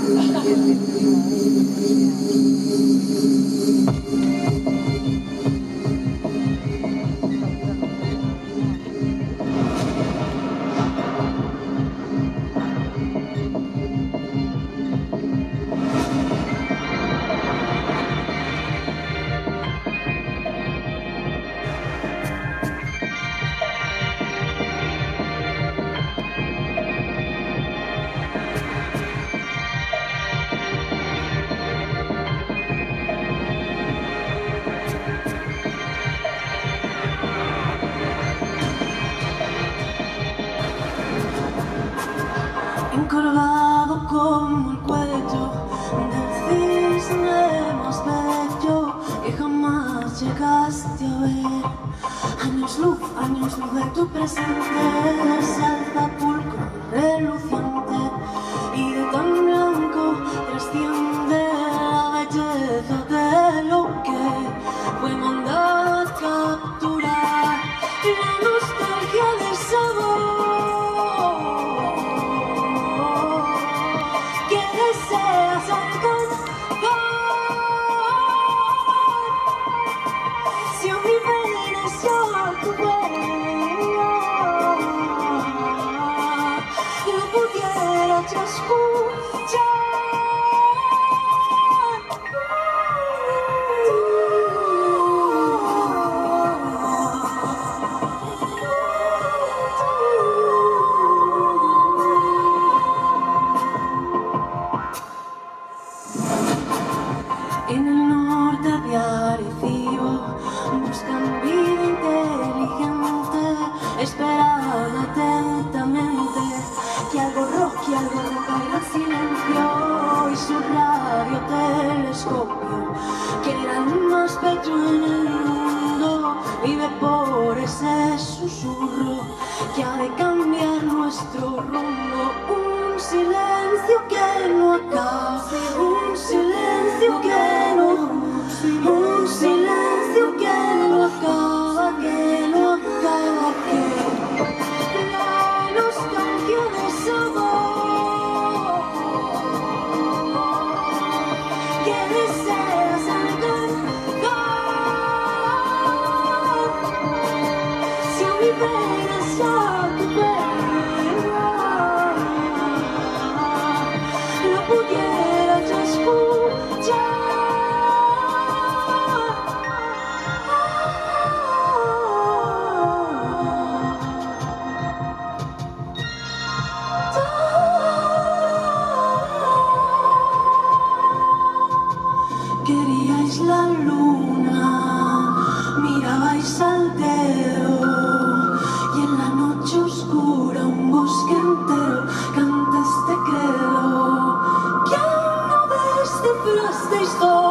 Encorvado como el cuello del cisne más bello que jamás llegaste a ver. Años luz de tu presente se alza pulcro reluciente y de tan blanco trasciende la belleza de lo que fue mandado a capturar la nostalgia de sabor. Deseas alcanzar. Si a mi Venecia tu huella lo pudiera yo escuchar. En el norte de Arecibo buscan vida inteligente, esperan atentamente que algo caiga en silencio y su radiotelescopio, que era el más bello en el mundo, vive por ese susurro que ha de cambiar nuestro rumbo. Un silencio que no acaba, un silencio que no acaba, que la nostalgia de sabor que deseas alcanzar. Si a mi Venecia tu huella lo pudiera yo escuchar. Queríais la luna, mirabais al dedo, y en la noche oscura un bosque entero canta este credo que aún no descifrasteis todo.